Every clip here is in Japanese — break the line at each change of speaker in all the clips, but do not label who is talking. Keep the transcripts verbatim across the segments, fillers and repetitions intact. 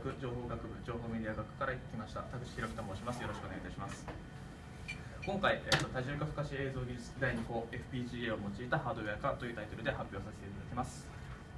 学情報学部情報メディア学から来ました田口博樹と申します。よろしくお願いいたします。今回、えー、と多重化不可視映像技術だいに項 エフピージーエー を用いたハードウェア化というタイトルで発表させていただきます。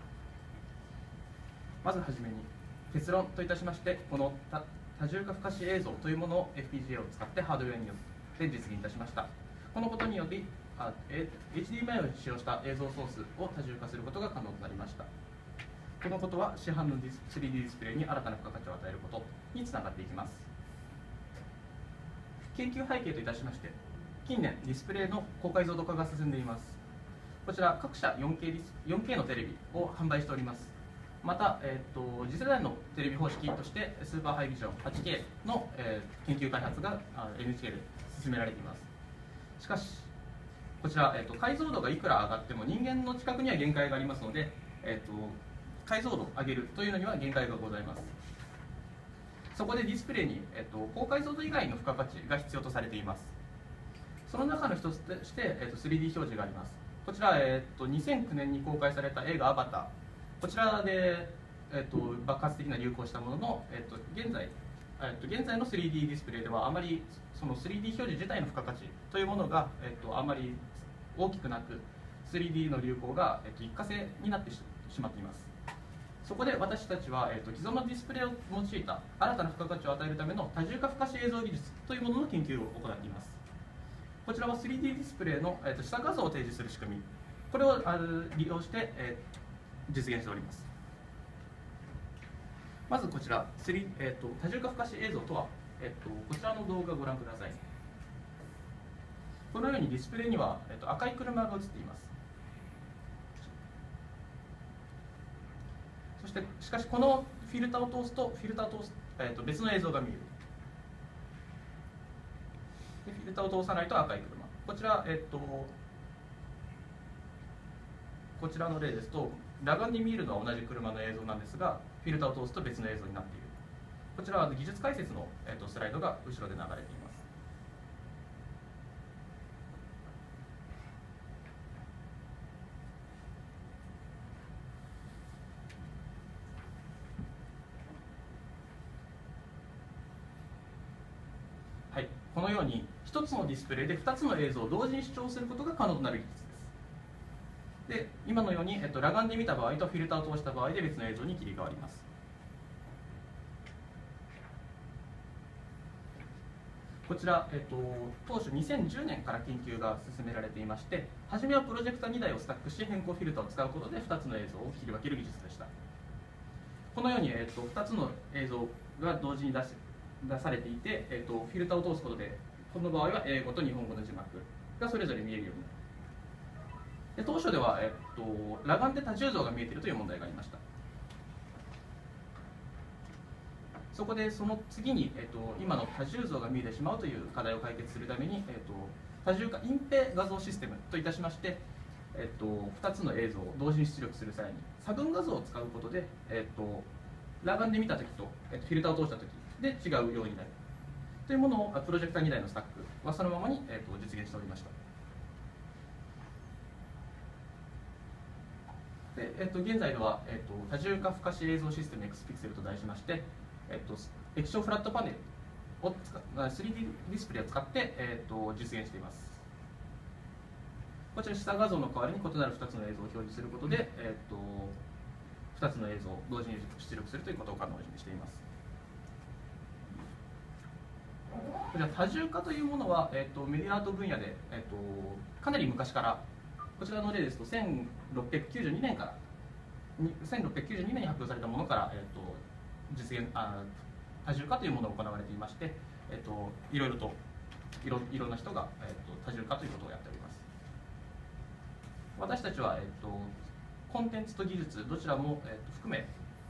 まずはじめに結論といたしまして、この多重化不可視映像というものを エフピージーエー を使ってハードウェアによって実現いたしました。このことによりあ エイチディーエムアイ を使用した映像ソースを多重化することが可能となりました。このことは市販の スリーディー ディスプレイに新たな付加価値を与えることにつながっていきます。研究背景といたしまして、近年ディスプレイの高解像度化が進んでいます。こちら各社 よんケー, ディスよんケーのテレビを販売しております。また、えー、と次世代のテレビ方式としてスーパーハイビジョン はちケー の、えー、研究開発が エヌエイチケー で進められています。しかしこちら、えー、と解像度がいくら上がっても人間の近くには限界がありますので、えー、と解像度を上げるというのには限界がございます。そこでディスプレイに、えー、と高解像度以外の付加価値が必要とされています。その中の一つとして、えー、と スリーディー 表示があります。こちら、えー、とにせんきゅうねんに公開された映画「アバター」、こちらで、えー、と爆発的な流行したものの、えー、と現在えー、と現在の スリーディー ディスプレイではあまりその スリーディー 表示自体の付加価値というものが、えー、とあまり大きくなく スリーディー の流行が、えー、と一過性になってしまっています。そこで私たちは、えー、と既存のディスプレイを用いた新たな付加価値を与えるための多重化不可視映像技術というものの研究を行っています。こちらは スリーディー ディスプレイの、えー、と下画像を提示する仕組み、これをあ利用して、えー、実現しております。まずこちら、えー、と多重化不可視映像とは、えー、とこちらの動画をご覧ください。このようにディスプレイには、えー、と赤い車が映っています。そしてしかしこのフィルターを通すとフィルターを通す、えー、と別の映像が見える。でフィルターを通さないと赤い車。こちら、えー、とこちらの例ですと裸眼で見えるのは同じ車の映像なんですが、フィルターを通すと別の映像になっている。こちらは技術解説の、えー、とスライドが後ろで流れています。はい、このようにひとつのディスプレイでふたつの映像を同時に視聴することが可能となる技術です。で今のように、えっと、裸眼で見た場合とフィルターを通した場合で別の映像に切り替わります。こちら、えっと、当初にせんじゅうねんから研究が進められていまして、初めはプロジェクターにだいをスタックし変更フィルターを使うことでふたつの映像を切り分ける技術でした。このように、えっと、ふたつの映像が同時に出し出されていて、えっと、フィルターを通すことでこの場合は英語と日本語の字幕がそれぞれ見えるようになる。で当初では、えっと、裸眼で多重像が見えているという問題がありました。そこでその次に、えっと、今の多重像が見えてしまうという課題を解決するために、えっと、多重化隠蔽画像システムといたしまして、えっと、ふたつの映像を同時に出力する際に差分画像を使うことで、えっと、裸眼で見たときと、えっと、フィルターを通したときで違うようになるというものをプロジェクターにだいのスタックはそのままに、えっと、実現しておりました。でえっと、現在では、えっと、多重化不可視映像システム X ピクセルと題しまして、えっと、液晶フラットパネルを使っ スリーディー ディスプレイを使って、えっと、実現しています。こちら下画像の代わりに異なるふたつの映像を表示することで、えっと、ふたつの映像を同時に出力するということを可能にしています。こちら多重化というものは、えっと、メディアアート分野で、えっと、かなり昔から、こちらの例ですとせんろっぴゃくきゅうじゅうにねんからせんろっぴゃくきゅうじゅうにねんに発表されたものから、えっと、実現あ多重化というものが行われていまして、えっと、いろいろといろいろな人が、えっと、多重化ということをやっております。私たちは、えっと、コンテンツと技術どちらも、えっと、含め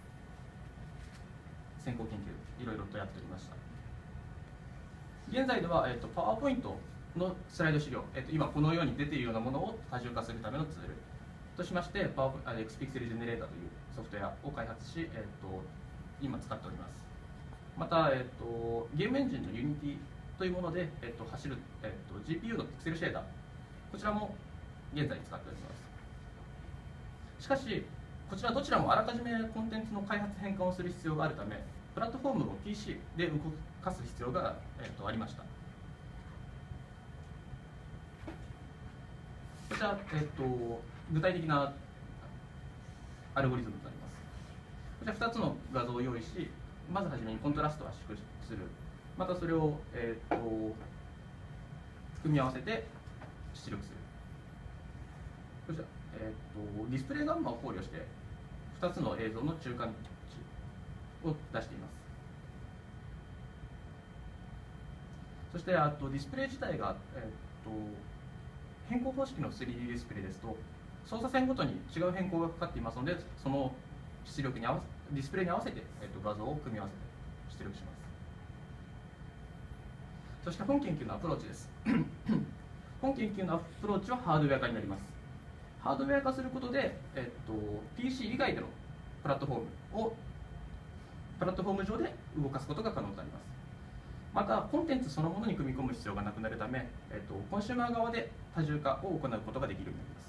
先行研究いろいろとやっておりました。現在では、えっと、パワーポイントのスライド資料、えっと、今このように出ているようなものを多重化するためのツールとしまして、パワー X ピクセルジェネレーターというソフトウェアを開発し、えっと、今使っております。また、えっと、ゲームエンジンの Unity というもので、えっと、走る、えっと、ジーピーユー のピクセルシェーダー、こちらも現在使っております。しかし、こちらどちらもあらかじめコンテンツの開発変換をする必要があるため、 プラットフォームを ピーシー で動かす必要が、えっと、ありました。こちら、えっと、具体的なアルゴリズムとなります。こちらふたつの画像を用意し、まずはじめにコントラストを圧縮する、またそれを、えっと組み合わせて出力する。こちら、えっとディスプレイガンマを考慮してふたつの映像の中間値を出しています。そしてあとディスプレイ自体が、えっと変更方式の スリーディー ディスプレイですと操作線ごとに違う変更がかかっていますので、その出力に合わせディスプレイに合わせて、えっと画像を組み合わせて出力します。そして本研究のアプローチです。本研究のアプローチはハードウェア化になります。ハードウェア化することで、えっと、ピーシー 以外でのプラットフォームをプラットフォーム上で動かすことが可能となります。また、コンテンツそのものに組み込む必要がなくなるため、えっと、コンシューマー側で多重化を行うことができるようになります。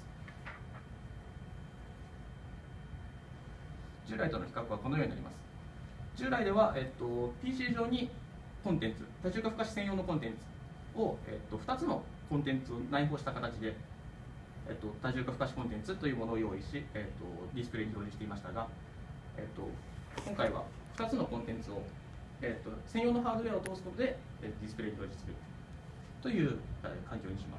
従来との比較はこのようになります。従来では、えっと、ピーシー 上にコンテンツ、多重化付加子専用のコンテンツを、えっと、ふたつのコンテンツを内包した形で、えっと、多重化付加子コンテンツというものを用意し、えっと、ディスプレイに表示していましたが、えっと、今回はふたつのコンテンツを、えっと、専用のハードウェアを通すことで、えっと、ディスプレイに表示するという、えー、環境にします。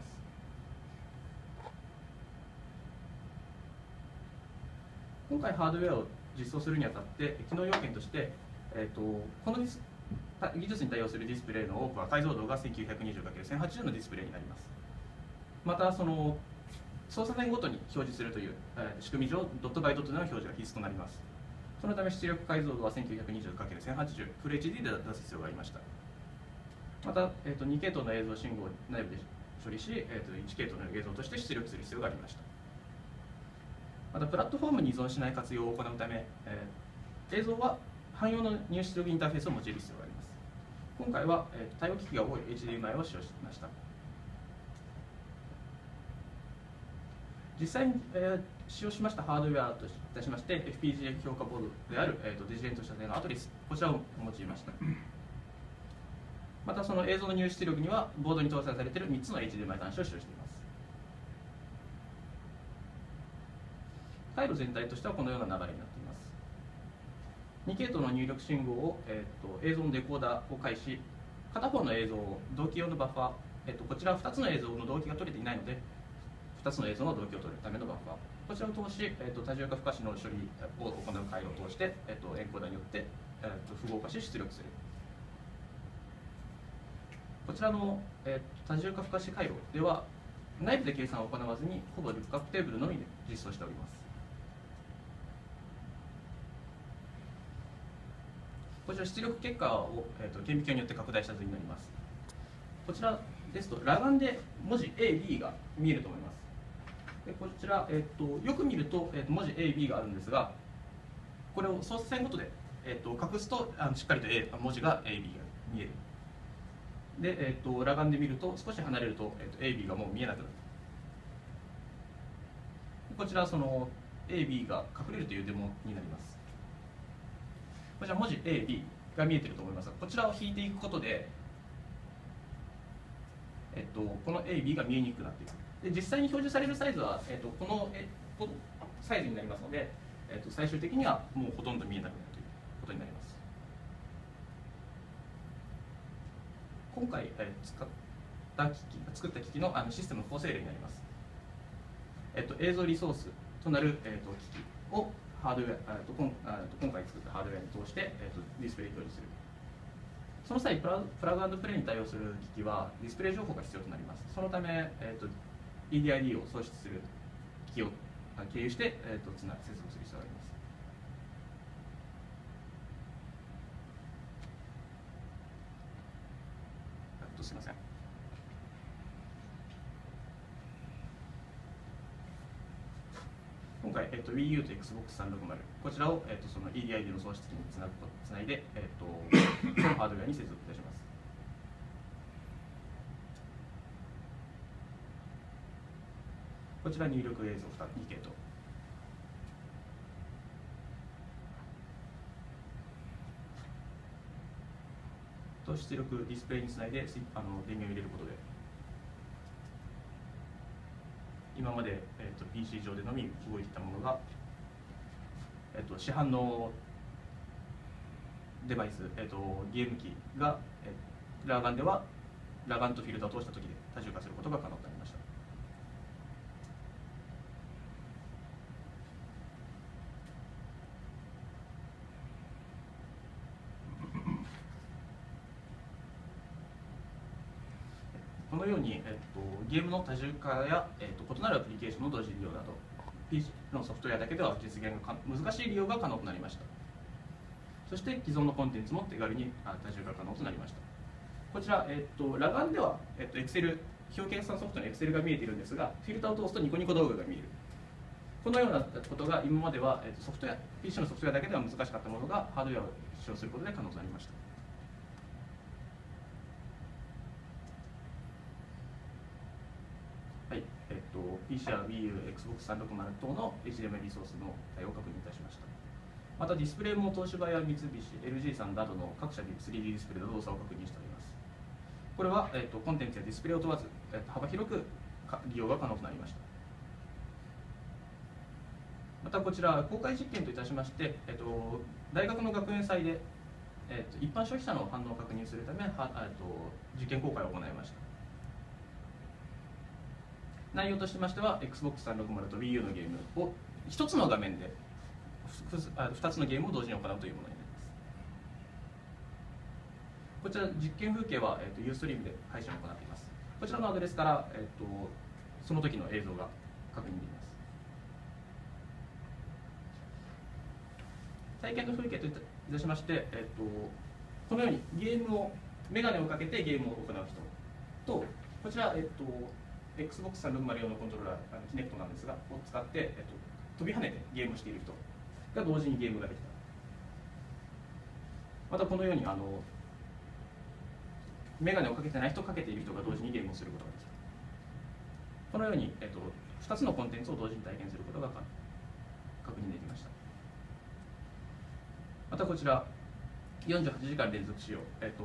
今回ハードウェアを実装するにあたって機能要件として、えっと、この技術に対応するディスプレイの多くは解像度が せんきゅうひゃくにじゅうかけるせんはちじゅう のディスプレイになります。またその操作線ごとに表示するという、えー、仕組み上ドットバイドットでの表示が必須となります。そのため出力解像度は せんきゅうひゃくにじゅうかけるせんはちじゅう フル エイチディー で出す必要がありました。また、えー、とに系統の映像信号を内部で処理し、えー、といち系統の映像として出力する必要がありました。またプラットフォームに依存しない活用を行うため、えー、映像は汎用の入出力インターフェースを用いる必要があります。今回は、えー、対応機器が多い エイチディーエムアイ を使用しました。実際に、えー、使用しましたハードウェアといたしまして エフピージーエー 評価ボードである、えー、とデジレント社製のアトリス、こちらを用いました。またその映像の入出力にはボードに搭載されているみっつの エイチディーエムアイ 端子を使用しています。回路全体としてはこのような流れになっています。に系統の入力信号を、えー、と映像のデコーダーを介し、片方の映像を同期用のバッファー、えー、とこちらはふたつの映像の同期が取れていないのでふたつの映像の同期を取るためのバッファー、こちらを通し、えー、と多重化付加子の処理を行う回路を通して、えー、とエンコーダーによって、えー、と符号化し出力する。こちらの、えー、多重化付加子回路では内部で計算を行わずにほぼルックアップテーブルのみで実装しております。こちら出力結果を、えー、と顕微鏡によって拡大した図になります。こちらですと裸眼で文字 エービー が見えると思います。でこちら、えー、とよく見ると、えー、と文字 エービー があるんですが、これを操作線ごとで、えー、と隠すとあのしっかりと、A、文字が エービー が見える。で、えー、と裸眼で見ると少し離れると,、えー、と エービー がもう見えなくなる。こちらその エービー が隠れるというデモになります。こちら文字 エービー が見えていると思いますが、こちらを引いていくことで、えっと、この エービー が見えにくくなっていく。で実際に表示されるサイズは、えっと、このえこのサイズになりますので、えっと、最終的にはもうほとんど見えなくなるということになります。今回、えー、使った機器作った機器のあのシステムの構成例になります。えっと、映像リソースとなる、えっと、機器をハードウェア、と今今回作ったハードウェアに通して、えー、とディスプレイ表示する。その際プラ、プラグ&プレイに対応する機器はディスプレイ情報が必要となります。そのため、えー、と イーディーアイディー を送出する機器を経由して、えー、とつな接続する必要があります。えっとすみません。今回、えっと、WiiU と エックスボックスさんびゃくろくじゅう、こちらを、えっと、その イーディーアイディー の送出機につなぐつないで、えっと、そのハードウェアに接続いたします。こちら入力映像に系統。 と出力ディスプレイにつないであの電源を入れることで、今まで、えー、と ピーシー 上でのみ動いていたものが、えー、と市販のデバイス、えー、とゲーム機が、えー、ラーガンではラーガンとフィルターを通したときで多重化することが可能となりました。このように、えっと、ゲームの多重化や、えっと、異なるアプリケーションの同時利用など ピーシー のソフトウェアだけでは実現が難しい利用が可能となりました。そして既存のコンテンツも手軽に多重化可能となりました。こちら、えっと、ラガンでは、えっと、Excel 表計算ソフトの Excel が見えているんですが、フィルターを通すとニコニコ動画が見える。このようなことが今までは、えっと、ソフトウェア ピーシー のソフトウェアだけでは難しかったものがハードウェアを使用することで可能となりました。はい、えっと、ピーシー や WiiU、Xbox さんびゃくろくじゅう等の エイチディーエムアイ リソースの対応を確認いたしました。またディスプレイも東芝や三菱、エルジー さんなどの各社で スリーディー ディスプレイの動作を確認しております。これは、えっと、コンテンツやディスプレイを問わず、えっと、幅広く利用が可能となりました。またこちら、公開実験といたしまして、えっと、大学の学園祭で、えっと、一般消費者の反応を確認するため、はえっと、実験公開を行いました。内容としましては、エックスボックスさんびゃくろくじゅうと WiiU のゲームをひとつの画面でふたつのゲームを同時に行うというものになります。こちら実験風景は、えー、とユーストリームで配信を行っています。こちらのアドレスから、えー、とその時の映像が確認できます。体験の風景といたしまして、えー、とこのようにゲームをメガネをかけてゲームを行う人と、こちら、えー、と エックスボックスさんびゃくろくじゅう用のコントローラー、あのキネクトなんですが、を使って、えー、と飛び跳ねてゲームをしている人が同時にゲームができた。またこのようにあのメガネをかけてない人、かけている人が同時にゲームをすることができた。このように、えっと、ふたつのコンテンツを同時に体験することが確認できました。またこちら、よんじゅうはちじかん連続使用、えっと、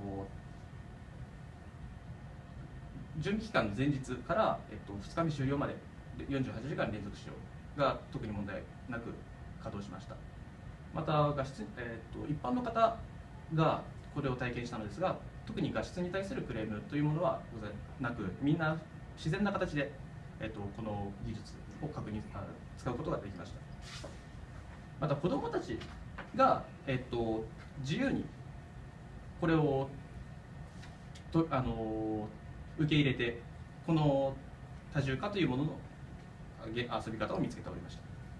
準備期間の前日から、えっと、ふつかめ終了までよんじゅうはちじかん連続使用が特に問題なく稼働しました。また画質、えっと、一般の方がこれを体験したのですが、特に画質に対するクレームというものはございなく、みんな自然な形で、えっと、この技術を確認使うことができました。また子どもたちが、えっと、自由にこれをとあの受け入れて、この多重化というものの遊び方を見つけておりました。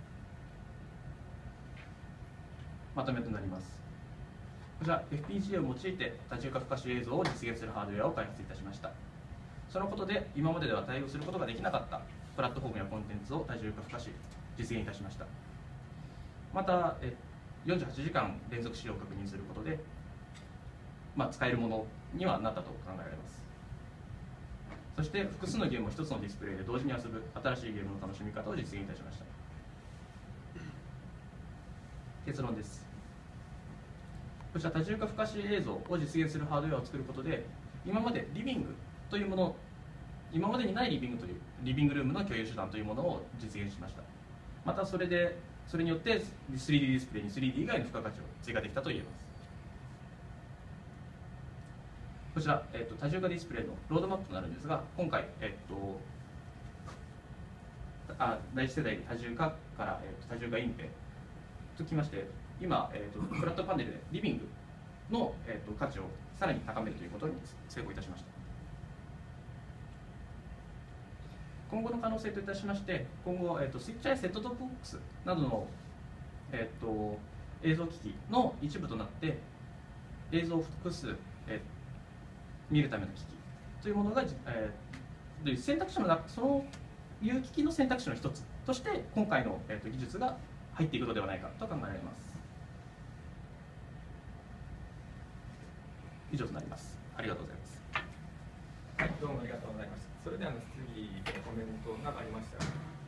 まとめとなります。こちら エフピージーエー を用いて多重化不可視映像を実現するハードウェアを開発いたしました。そのことで今まででは対応することができなかったプラットフォームやコンテンツを多重化不可視実現いたしました。またよんじゅうはちじかん連続使用を確認することで、まあ、使えるものにはなったと考えられます。そして複数のゲームをひとつのディスプレイで同時に遊ぶ新しいゲームの楽しみ方を実現いたしました。結論です。こちら多重化不可視映像を実現するハードウェアを作ることで、今までリビングというもの、今までにないリビングというリビングルームの共有手段というものを実現しました。またそれでそれによって スリーディー ディスプレイに スリーディー 以外の付加価値を追加できたと言えます。こちら、えっと、多重化ディスプレイのロードマップとなるんですが、今回、えっと、あ第一世代多重化から、えっと、多重化インペときまして、今、えっと、フラットパネルでリビングの、えっと、価値をさらに高めるということに成功いたしました。今後の可能性といたしまして、今後、えっと、スイッチャーやセットトップボックスなどの、えっと、映像機器の一部となって、映像を複数、えー見るための機器というものが、えー、選択肢の中、そのいう機器の選択肢の一つとして今回の、えー、と技術が入っていくのではないかと考えられます。以上となります。ありがとうございます。
はい、どうもありがとうございます。それでは次コメントがありましたら。